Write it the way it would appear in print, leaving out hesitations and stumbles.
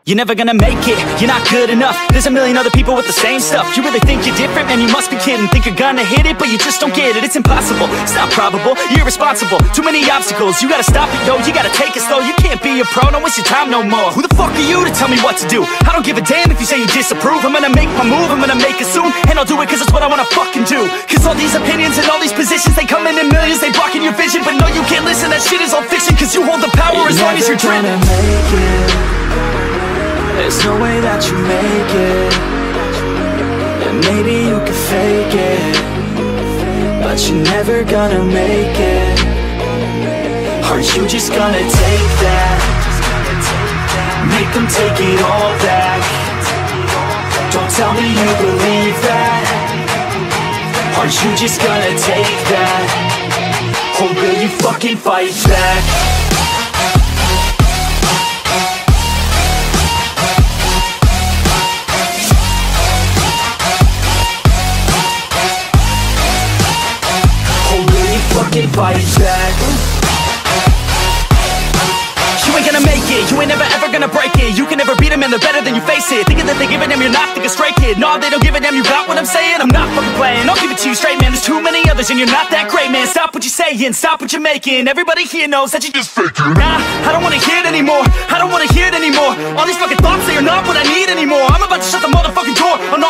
You're never gonna make it, you're not good enough. There's a million other people with the same stuff. You really think you're different? Man, you must be kidding. Think you're gonna hit it, but you just don't get it. It's impossible, it's not probable, you're irresponsible. Too many obstacles, you gotta stop it, yo. You gotta take it slow, you can't be a pro. Don't waste your time no more. Who the fuck are you to tell me what to do? I don't give a damn if you say you disapprove. I'm gonna make my move, I'm gonna make it soon. And I'll do it cause it's what I wanna fucking do. Cause all these opinions and all these positions, they come in millions, they blocking your vision. But no, you can't listen, that shit is all fiction. Cause you hold the power as long as you're dreaming. There's no way that you make it. And maybe you can fake it, but you're never gonna make it. Are you just gonna take that? Make them take it all back. Don't tell me you believe that. Are you just gonna take that? Or will you fucking fight back? Fight back. You ain't gonna make it, you ain't never ever gonna break it. You can never beat them and they're better than you face it. Thinking that they give a damn, you're not, think a straight kid. No, they don't give a damn, you got what I'm saying? I'm not fucking playing, I'll give it to you straight, man. There's too many others and you're not that great, man. Stop what you're saying, stop what you're making. Everybody here knows that you just faking. Nah, I don't wanna hear it anymore, I don't wanna hear it anymore. All these fucking thoughts, they are not what I need anymore. I'm about to shut the motherfucking door on all